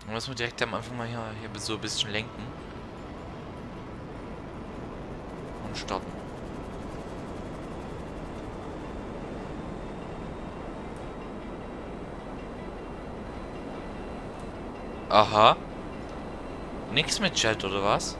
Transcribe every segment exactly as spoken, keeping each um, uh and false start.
Dann müssen wir direkt am Anfang mal hier, hier so ein bisschen lenken. Und starten. Aha. Nix mit Jet, oder was?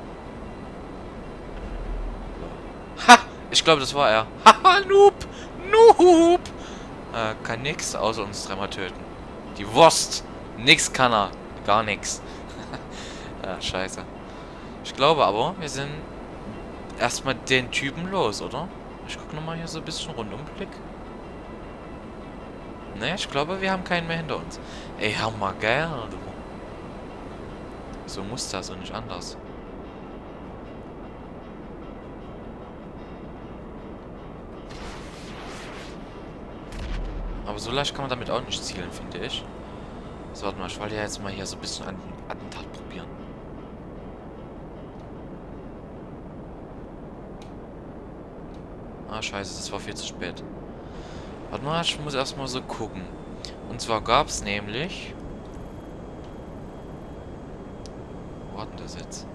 Ha! Ich glaube, das war er. Haha, Noob! Noob! Äh, kann nix, außer uns dreimal töten. Die Wurst! Nix kann er. Gar nix. Ja, scheiße. Ich glaube aber, wir sind erstmal den Typen los, oder? Ich gucke nochmal hier so ein bisschen Rundumblick. Ne, ich glaube, wir haben keinen mehr hinter uns. Ey, hammergeil, du. So muss das und nicht anders. Aber so leicht kann man damit auch nicht zielen, finde ich. So, warte mal, ich wollte ja jetzt mal hier so ein bisschen an Attentat probieren. Ah, scheiße, das war viel zu spät. Warte mal, ich muss erstmal so gucken. Und zwar gab es nämlich... Wo hat denn das jetzt?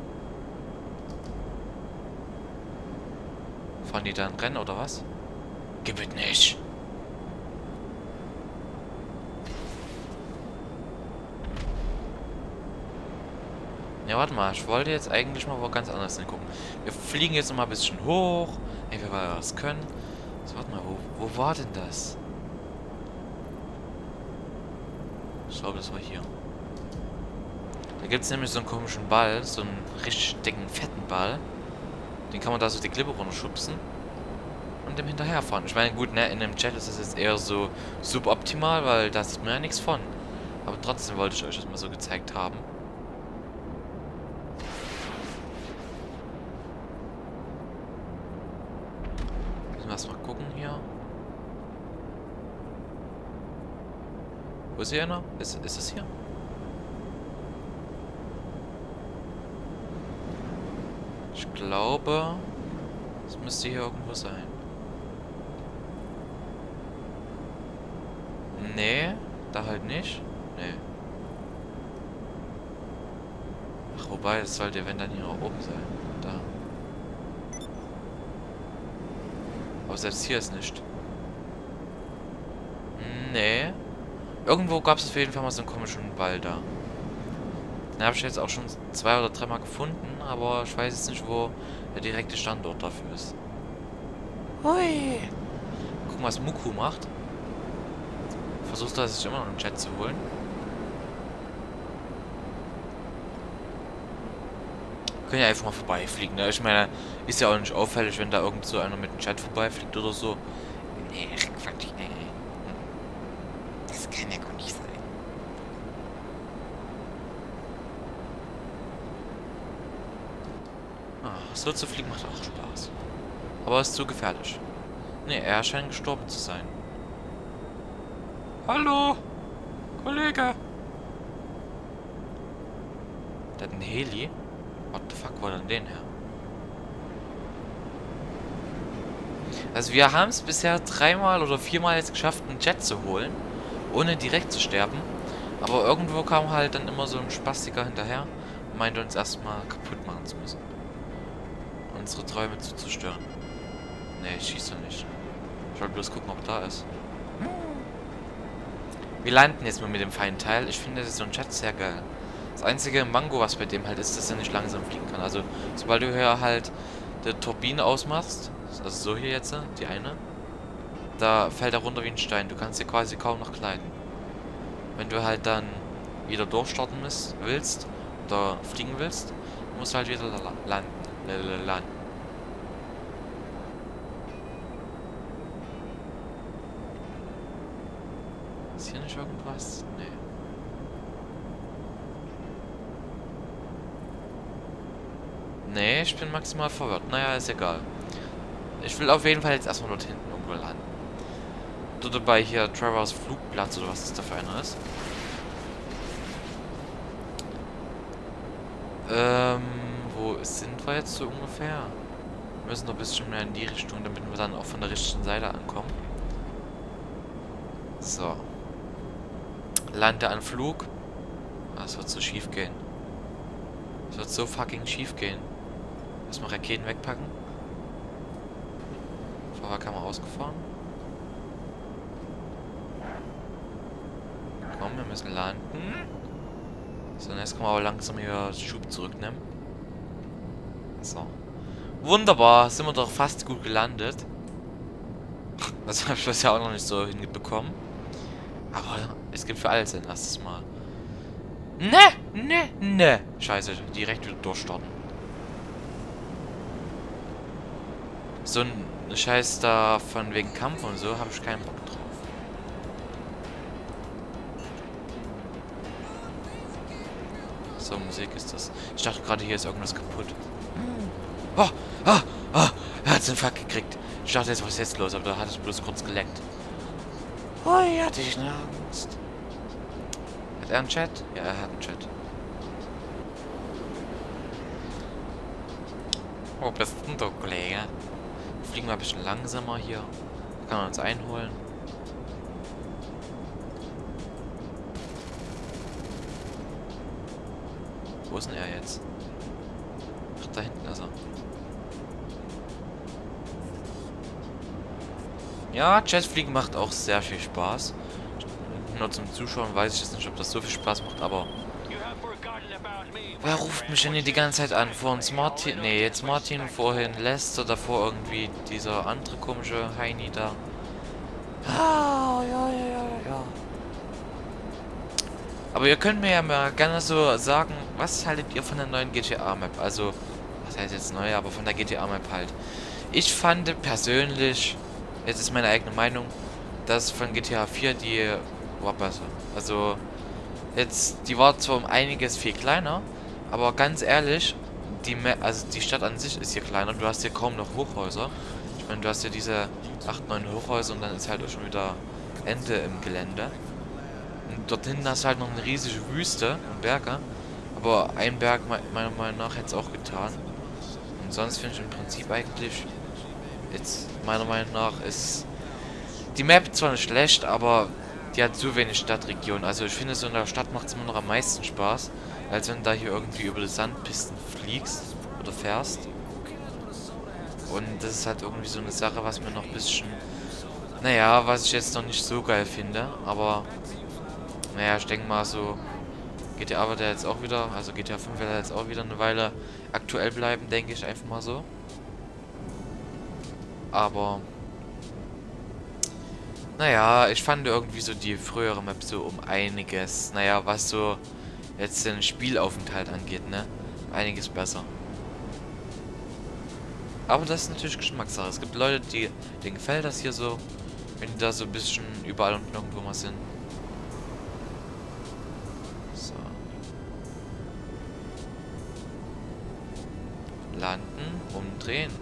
Fahren die da ein Rennen oder was? Gib es nicht! Ja, warte mal, ich wollte jetzt eigentlich mal wo ganz anders hingucken. Wir fliegen jetzt noch mal ein bisschen hoch. Ey, wer wir was können. So, warte mal, wo, wo war denn das? Ich glaube, das war hier. Da gibt es nämlich so einen komischen Ball, so einen richtig dicken, fetten Ball. Den kann man da so die Klippe runterschubsen und dem hinterherfahren. Ich meine, gut, ne, in dem Chat ist das jetzt eher so suboptimal, weil da sieht man ja nichts von. Aber trotzdem wollte ich euch das mal so gezeigt haben. Lass mal gucken hier. Wo ist hier einer? Ist, ist es hier? Ich glaube, es müsste hier irgendwo sein. Nee, da halt nicht. Nee. Ach, wobei, es sollte, wenn dann hier oben sein. Da. Aber selbst hier ist nicht. Nee. Irgendwo gab es auf jeden Fall mal so einen komischen Ball da. Den habe ich jetzt auch schon zwei oder dreimal gefunden, aber ich weiß jetzt nicht, wo der direkte Standort dafür ist. Hui! Gucken, was Muku macht. Versucht er sich immer noch einen Jet zu holen. Können ja einfach mal vorbeifliegen, ne? Ich meine, ist ja auch nicht auffällig, wenn da irgend so einer mit dem Jet vorbeifliegt oder so. Nee, Quatsch, nee. Das kann ja gar nicht sein. Ah, so zu fliegen macht auch Spaß. Aber ist zu gefährlich. Nee, er scheint gestorben zu sein. Hallo, Kollege. Der hat einen Heli. What the fuck, wo denn den her? Also wir haben es bisher dreimal oder viermal jetzt geschafft, einen Jet zu holen, ohne direkt zu sterben. Aber irgendwo kam halt dann immer so ein Spastiker hinterher und meinte uns erstmal kaputt machen zu müssen. Unsere Träume zu zerstören. Nee, ich schieße nicht. Ich wollte bloß gucken, ob da ist. Wir landen jetzt mal mit dem feinen Teil. Ich finde so ein Jet sehr geil. Das einzige Mango, was bei dem halt ist, dass er nicht langsam fliegen kann. Also, sobald du hier halt die Turbine ausmachst, also so hier jetzt, die eine, da fällt er runter wie ein Stein. Du kannst hier quasi kaum noch gleiten. Wenn du halt dann wieder durchstarten willst, oder fliegen willst, musst du halt wieder landen. landen. Ist hier nicht irgendwas? Nee. Nee, ich bin maximal verwirrt. Naja, ist egal. Ich will auf jeden Fall jetzt erstmal dort hinten irgendwo landen. Dort dabei hier Travers Flugplatz oder was das da für einer ist. Ähm, wo sind wir jetzt so ungefähr? Wir müssen noch ein bisschen mehr in die Richtung, damit wir dann auch von der richtigen Seite ankommen. So. Lande an Flug. Das wird so schief gehen. Das wird so fucking schief gehen. Erstmal Raketen wegpacken. Fahrerkammer ausgefahren. Komm, wir müssen landen. So, jetzt können wir aber langsam hier Schub zurücknehmen. So. Wunderbar, sind wir doch fast gut gelandet. Das habe ich bisher auch noch nicht so hinbekommen. Aber es gibt für alles ein erstes Mal. Ne, ne, ne. Scheiße, direkt wieder durchstarten. So ein Scheiß da von wegen Kampf und so habe ich keinen Bock drauf. So, Musik ist das. Ich dachte gerade, hier ist irgendwas kaputt. Oh, oh, oh, er hat den Fuck gekriegt. Ich dachte jetzt, was ist jetzt los, aber da hat es bloß kurz geleckt. Oh, ja, hatte ich eine Angst. Hat er einen Chat? Ja, er hat einen Chat. Wo bist denn du, Kollege? Fliegen wir ein bisschen langsamer hier. Kann man uns einholen. Wo ist denn er jetzt? Ach, da hinten ist er. Ja, Jetfliegen macht auch sehr viel Spaß. Nur zum Zuschauen weiß ich jetzt nicht, ob das so viel Spaß macht, aber... Wer ruft mich denn hier die ganze Zeit an? Vor uns Martin... Ne, jetzt Martin, vorhin Lester, davor irgendwie dieser andere komische Heini da. Ah, ja, ja, ja, ja. Aber ihr könnt mir ja mal gerne so sagen, was haltet ihr von der neuen G T A-Map? Also, was heißt jetzt neu, aber von der G T A-Map halt. Ich fand persönlich... Jetzt ist meine eigene Meinung, dass von G T A vier die war besser. Also jetzt, die war zwar um einiges viel kleiner, aber ganz ehrlich, die Ma also die Stadt an sich ist hier kleiner. Du hast hier kaum noch Hochhäuser. Ich meine, du hast hier diese acht, neun Hochhäuser und dann ist halt auch schon wieder Ende im Gelände. Und dort hinten hast du halt noch eine riesige Wüste und Berge. Aber ein Berg meiner Meinung nach hätte es auch getan. Und sonst finde ich im Prinzip eigentlich jetzt meiner Meinung nach ist die Map zwar nicht schlecht, aber die hat zu wenig Stadtregion. Also ich finde, so in der Stadt macht es immer noch am meisten Spaß, als wenn du da hier irgendwie über die Sandpisten fliegst oder fährst. Und das ist halt irgendwie so eine Sache, was mir noch ein bisschen, naja, was ich jetzt noch nicht so geil finde. Aber, naja, ich denke mal so, G T A wird ja jetzt auch wieder, also G T A fünf wird ja jetzt auch wieder eine Weile aktuell bleiben, denke ich einfach mal so. Aber, naja, ich fand irgendwie so die frühere Map so um einiges, naja, was so jetzt den Spielaufenthalt angeht, ne, einiges besser. Aber das ist natürlich Geschmackssache. Es gibt Leute, die, denen gefällt das hier so, wenn die da so ein bisschen überall und nirgendwo mal sind. So. Landen, umdrehen.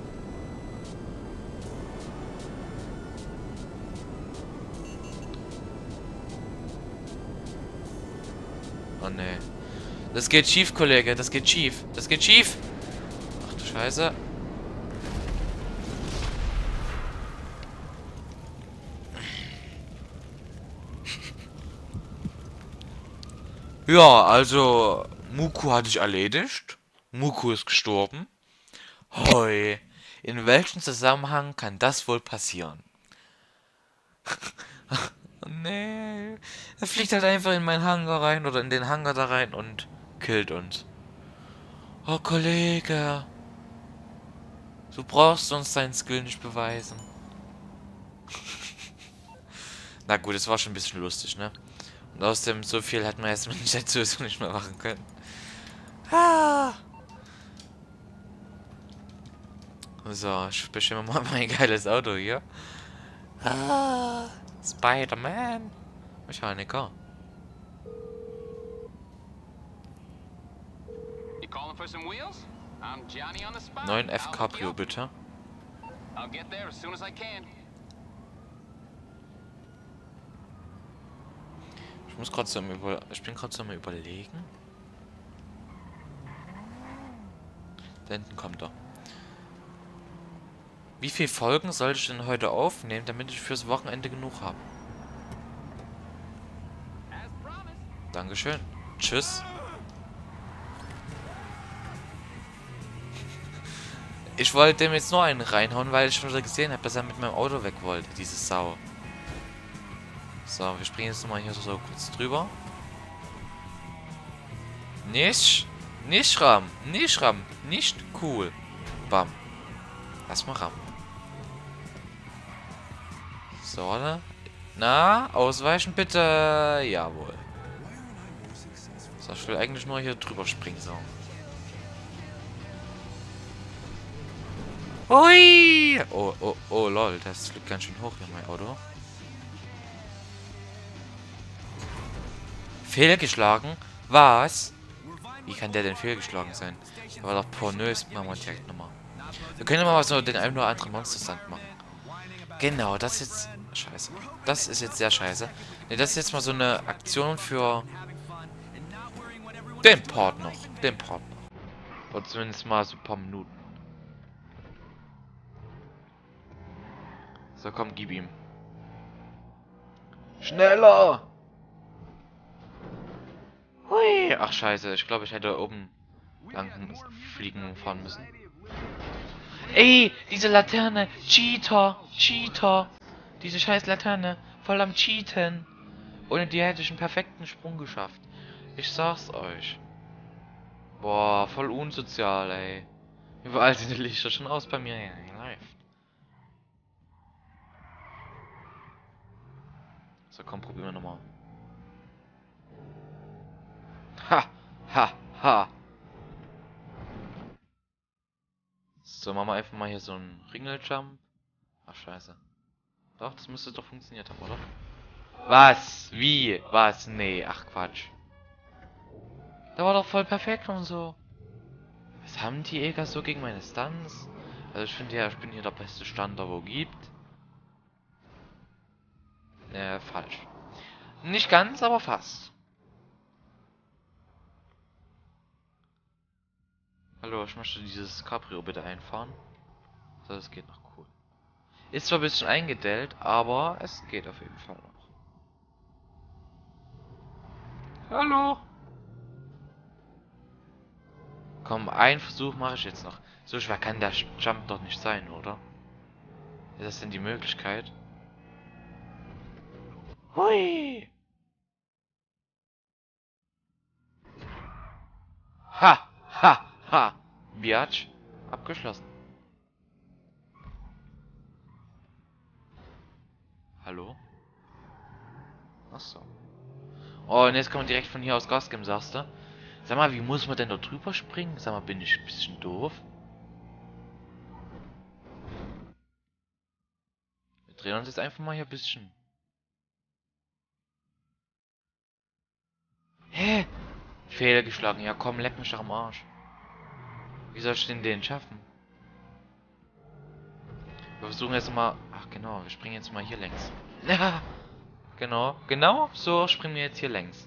Oh ne. Das geht schief, Kollege. Das geht schief. Das geht schief. Ach du Scheiße. Ja, also Muku hatte ich erledigt. Muku ist gestorben. Hoi. In welchem Zusammenhang kann das wohl passieren? Oh, nee. Er fliegt halt einfach in meinen Hangar rein oder in den Hangar da rein und killt uns. Oh, Kollege. Du brauchst uns deinen Skill nicht beweisen. Na gut, es war schon ein bisschen lustig, ne? Und außerdem, so viel hätten wir jetzt mit dem Chat sowieso nicht mehr machen können. Ah. So, ich bestimme mal mein geiles Auto hier. Ah. Spider-Man. Mechaniker. neun F Cabrio, bitte. Ich muss gerade so über... Ich bin gerade so am Überlegen. Da hinten kommt er. Wie viele Folgen sollte ich denn heute aufnehmen, damit ich fürs Wochenende genug habe? Dankeschön. Tschüss. Ich wollte dem jetzt nur einen reinhauen, weil ich schon wieder gesehen habe, dass er mit meinem Auto weg wollte, diese Sau. So, wir springen jetzt nochmal hier so kurz drüber. Nicht, nicht rammen, nicht rammen, nicht cool. Bam. Lass mal rammen. So, oder? Na, ausweichen bitte. Jawohl. So, ich will eigentlich nur hier drüber springen, so. Hui! Oh, oh, oh, lol, das fliegt ganz schön hoch hier, mein Auto. Fehlgeschlagen? Was? Wie kann der denn fehlgeschlagen sein? Der war doch pornös, machen wir direkt nochmal. Wir können mal so den einen oder anderen Monsterstand machen. Genau, das ist jetzt... Scheiße. Das ist jetzt sehr scheiße. Ne, das ist jetzt mal so eine Aktion für... Den Part noch. Den Part noch. Oder zumindest mal so ein paar Minuten. So, komm, gib ihm. Schneller! Hui! Ach, scheiße. Ich glaube, ich hätte oben lang fliegen fahren müssen. Ey, diese Laterne. Cheater. Cheater. Diese scheiß Laterne. Voll am Cheaten. Ohne die hätte ich einen perfekten Sprung geschafft. Ich sag's euch. Boah, voll unsozial, ey. Überall sind die Lichter schon aus bei mir. Ja, läuft. So, komm, probieren wir nochmal. Ha! Ha! Ha! So, machen wir einfach mal hier so einen Ringeljump. Ach, scheiße. Doch, das müsste doch funktioniert haben, oder? Was? Wie? Was? Nee, ach Quatsch. Der war doch voll perfekt und so. Was haben die Eger so gegen meine Stunts? Also ich finde ja, ich bin hier der beste Stand, der wo gibt. Äh, falsch. Nicht ganz, aber fast. Hallo, ich möchte dieses Cabrio bitte einfahren. So, das geht noch cool. Ist zwar ein bisschen eingedellt, aber es geht auf jeden Fall noch. Hallo. Komm, einen Versuch mache ich jetzt noch. So schwer kann der Jump doch nicht sein, oder? Ist das denn die Möglichkeit? Hui! Ha! Ha! Ha! Biatch. Abgeschlossen. Hallo? Achso. Oh, und jetzt kann man direkt von hier aus Gas geben, sagst du? Sag mal, wie muss man denn da drüber springen? Sag mal, bin ich ein bisschen doof? Wir drehen uns jetzt einfach mal hier ein bisschen. Hä? Fehler geschlagen. Ja komm, leck mich doch am Arsch. Wie soll ich denn den schaffen? Wir versuchen jetzt mal... Ach genau, wir springen jetzt mal hier längs. Ja, genau, genau so springen wir jetzt hier längs.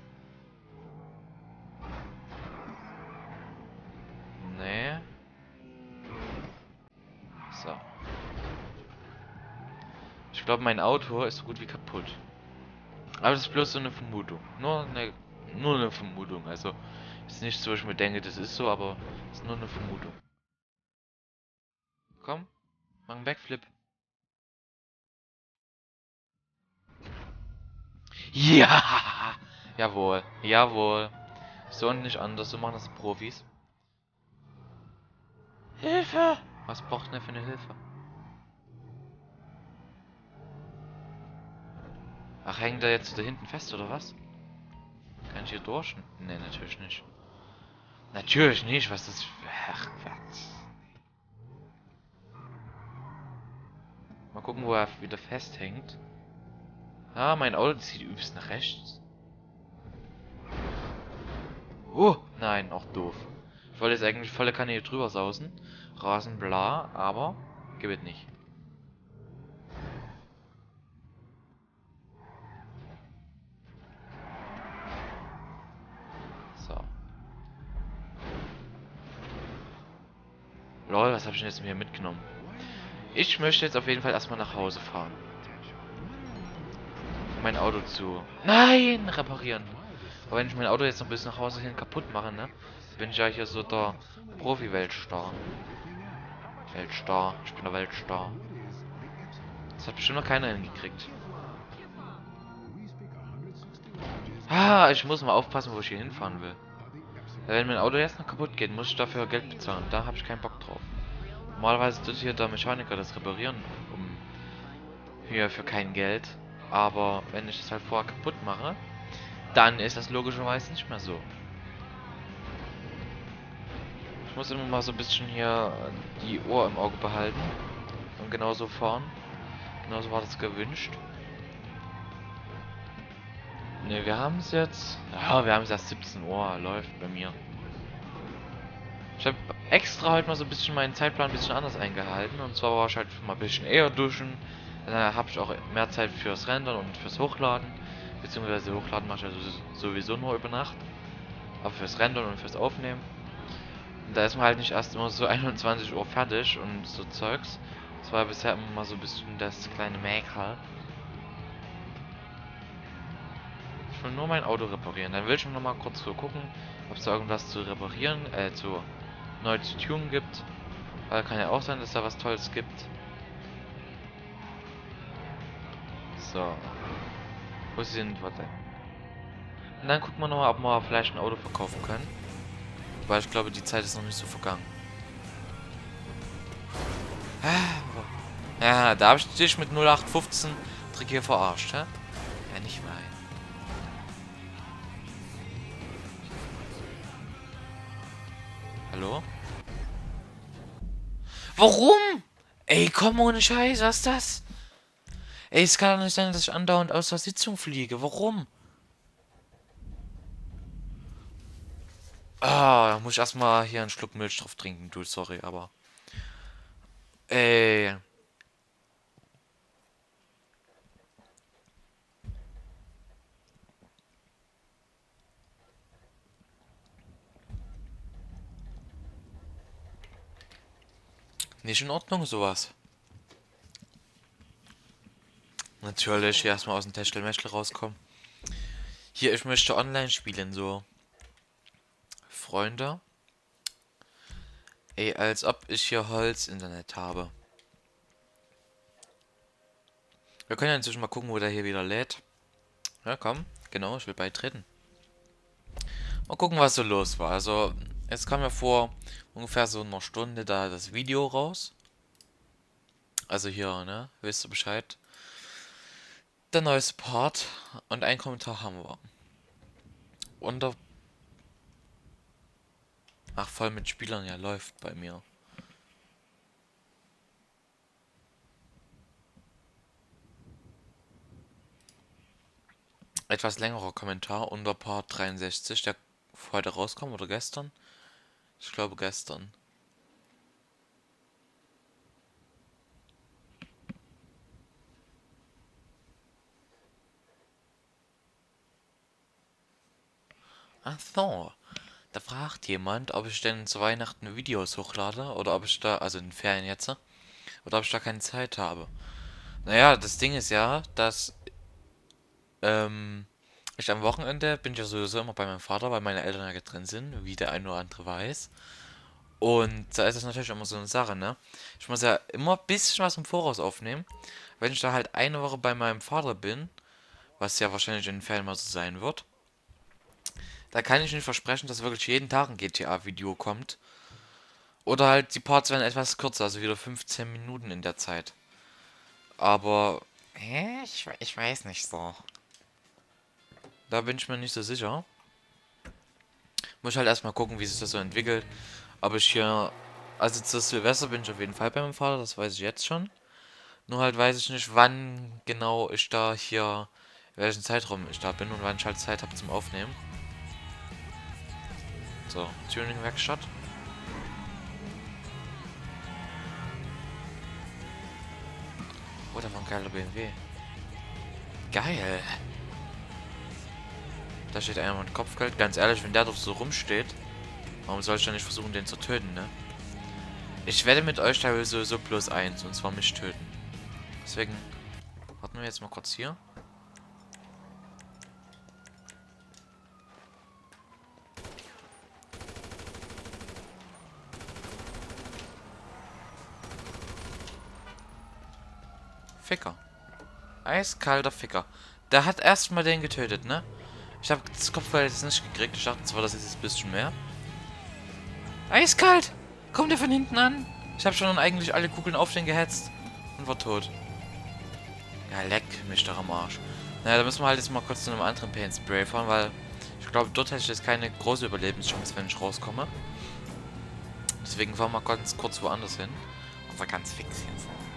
Nee. So. Ich glaube, mein Auto ist so gut wie kaputt. Aber das ist bloß so eine Vermutung. Nur eine, nur eine Vermutung. Also, ist nicht so, ich mir denke, das ist so, aber ist nur eine Vermutung. Komm, mach einen Backflip. Ja! Jawohl, jawohl. So und nicht anders, so machen das die Profis. Hilfe! Was braucht denn für eine Hilfe? Ach, hängt er jetzt da hinten fest, oder was? Kann ich hier durch? Ne, natürlich nicht. Natürlich nicht, was das... Ach, was? Mal gucken, wo er wieder festhängt. Ah, mein Auto zieht übelst nach rechts. Oh, nein, auch doof. Ich wollte jetzt eigentlich volle Kanne hier drüber sausen. Rasen, bla, aber... Gibt nicht. So. Lol, was habe ich denn jetzt hier mitgenommen? Ich möchte jetzt auf jeden Fall erstmal nach Hause fahren. Mein Auto zu... Nein! Reparieren. Aber wenn ich mein Auto jetzt noch bis nach Hause hin kaputt mache, ne? Bin ich ja hier so der Profi-Weltstar. Weltstar. Ich bin der Weltstar. Das hat bestimmt noch keiner hingekriegt. Ah, ich muss mal aufpassen, wo ich hier hinfahren will. Wenn mein Auto jetzt noch kaputt geht, muss ich dafür Geld bezahlen. Da habe ich keinen Bock drauf. Normalerweise tut hier der Mechaniker das reparieren, um hier für kein Geld. Aber wenn ich das halt vorher kaputt mache, dann ist das logischerweise nicht mehr so. Ich muss immer mal so ein bisschen hier die Uhr im Auge behalten und genauso fahren. Genauso war das gewünscht. Ne, wir haben es jetzt. Ja, wir haben es erst siebzehn Uhr. Läuft bei mir. Ich habe extra heute mal so ein bisschen meinen Zeitplan ein bisschen anders eingehalten. Und zwar war ich halt mal ein bisschen eher duschen. Dann habe ich auch mehr Zeit fürs Rendern und fürs Hochladen. Beziehungsweise Hochladen mache ich also sowieso nur über Nacht. Aber fürs Rendern und fürs Aufnehmen. Und da ist man halt nicht erst immer so einundzwanzig Uhr fertig und so Zeugs. Das war bisher immer mal so ein bisschen das kleine Mäkel. Ich will nur mein Auto reparieren. Dann will ich noch mal kurz so gucken, ob es da irgendwas zu reparieren, äh, zu neu zu tunen gibt. Weil kann ja auch sein, dass da was Tolles gibt. So. Wo sind wir denn? Und dann gucken wir noch mal, ob wir vielleicht ein Auto verkaufen können. Weil ich glaube, die Zeit ist noch nicht so vergangen. Ja, da habe ich dich mit null acht fünfzehn Trick hier verarscht, hä? Ja, nicht mal. Hallo? Warum? Ey, komm, ohne Scheiß, was ist das? Ey, es kann doch nicht sein, dass ich andauernd aus der Sitzung fliege. Warum? Ah, da muss ich erstmal hier einen Schluck Milch drauf trinken, du, sorry, aber. Ey. Nicht in Ordnung, sowas. Natürlich, hier erstmal aus dem Techtelmechtel rauskommen. Hier, ich möchte online spielen, so. Freunde. Ey, als ob ich hier Holz-Internet habe. Wir können ja inzwischen mal gucken, wo der hier wieder lädt. Ja, komm. Genau, ich will beitreten. Mal gucken, was so los war. Also, es kam ja vor ungefähr so einer Stunde da das Video raus. Also hier, ne? Wisst ihr Bescheid? Der neueste Part. Und einen Kommentar haben wir. Unter... Ach, voll mit Spielern, ja, läuft bei mir. Etwas längerer Kommentar unter Part dreiundsechzig, der heute rauskommt, oder gestern? Ich glaube gestern. Ach so. Da fragt jemand, ob ich denn zu Weihnachten Videos hochlade, oder ob ich da, also in den Ferien jetzt, oder ob ich da keine Zeit habe. Naja, das Ding ist ja, dass, ähm, ich am Wochenende bin ich ja sowieso immer bei meinem Vater, weil meine Eltern ja getrennt sind, wie der ein oder andere weiß. Und da ist das natürlich immer so eine Sache, ne? Ich muss ja immer ein bisschen was im Voraus aufnehmen. Wenn ich da halt eine Woche bei meinem Vater bin, was ja wahrscheinlich in den Ferien mal so sein wird, da kann ich nicht versprechen, dass wirklich jeden Tag ein G T A-Video kommt. Oder halt die Parts werden etwas kürzer, also wieder fünfzehn Minuten in der Zeit. Aber, hä? Ich, ich weiß nicht so. Da bin ich mir nicht so sicher. Muss ich halt erstmal gucken, wie sich das so entwickelt. Ob ich hier, also zu Silvester bin ich auf jeden Fall bei meinem Vater, das weiß ich jetzt schon. Nur halt weiß ich nicht, wann genau ich da hier, in welchem Zeitraum ich da bin und wann ich halt Zeit habe zum Aufnehmen. So, Tuning-Werkstatt. Oh, da war ein geiler B M W. Geil. Da steht einer mit Kopfgeld. Ganz ehrlich, wenn der doch so rumsteht, warum soll ich dann nicht versuchen, den zu töten, ne? Ich werde mit euch da sowieso plus eins, und zwar mich töten. Deswegen, warten wir jetzt mal kurz hier. Ficker. Eiskalter Ficker. Der hat erstmal den getötet, ne? Ich habe das Kopfball jetzt nicht gekriegt. Ich dachte zwar, das ist jetzt ein bisschen mehr. Eiskalt! Kommt der von hinten an? Ich habe schon eigentlich alle Kugeln auf den gehetzt. Und war tot. Ja, leck mich doch am Arsch. Naja, da müssen wir halt jetzt mal kurz zu einem anderen Paint Spray fahren, weil ich glaube, dort hätte ich jetzt keine große Überlebenschance, wenn ich rauskomme. Deswegen fahren wir ganz kurz woanders hin. Und zwar ganz fix jetzt.